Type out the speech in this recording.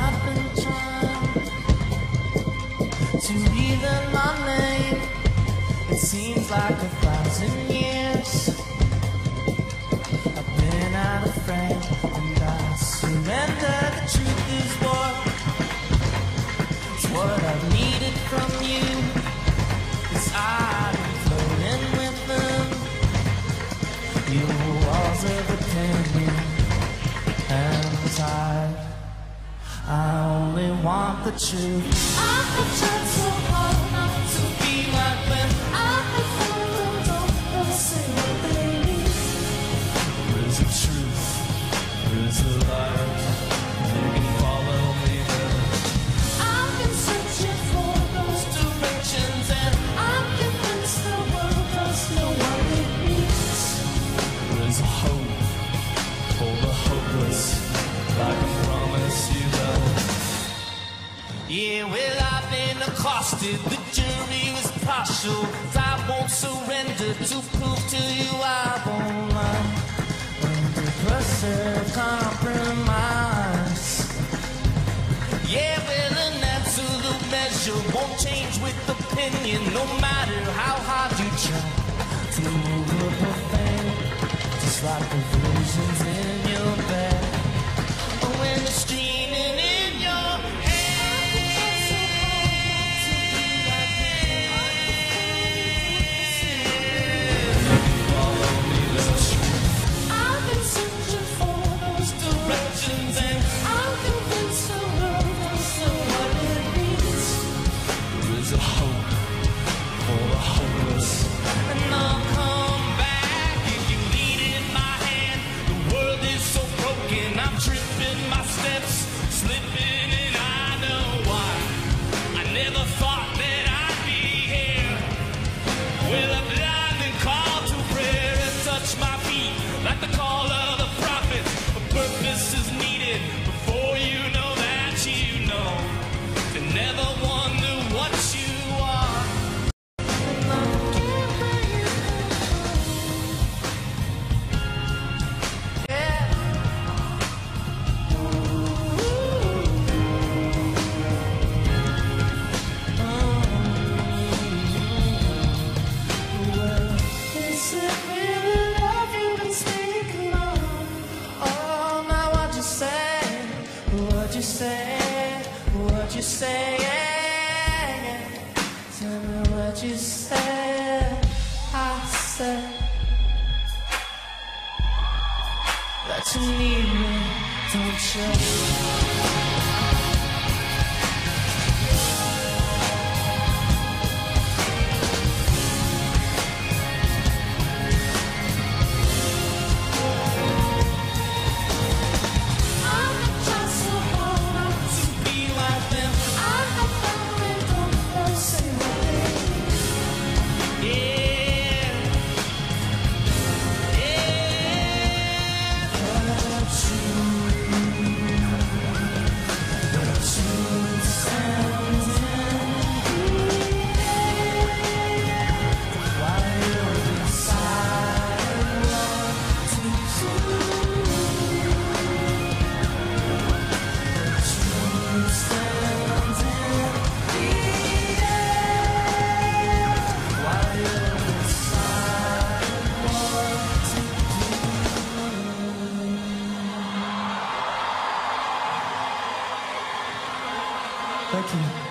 I've been trying to relearn my name. It seems like 1,000 years I've been out of frame, and I surrender. The truth is what I've needed from you, 'cause I've been floating with them, your walls of opinion, and I only want the truth. I have tried so hard not to be like them. I have followed all the same what they need. There's a truth, there's a light, you can follow me there. I've been searching for those directions, and I'm convinced the world does know what it needs. There's a hope for the hopeless, I can promise you that. Yeah, well, I've been accosted, the jury was partial. I won't surrender to prove to you I won't lie. Under pressure, compromise. Yeah, well, an absolute measure won't change with opinion, no matter how hard you try to move up a thing. Just like the visions in your bed, or when the streaming in your I've been searching for those directions, and I'm convinced the world does know what it needs. There is a hope for the hopeless, and I'll come back if you lead in my hand. The world is so broken, I'm tripping my steps, slipping, and I know why. I never thought that I'd be here with a blinding call to prayer, and touch my feet like the call of the prophet. A purpose is needed before you know that you know, to never wonder what you are. Yeah. Is it really love you've been speaking of? Oh, now what'd you say? What'd you say? What'd you say? Tell me what you said. I said that you need me, don't you? Thank you.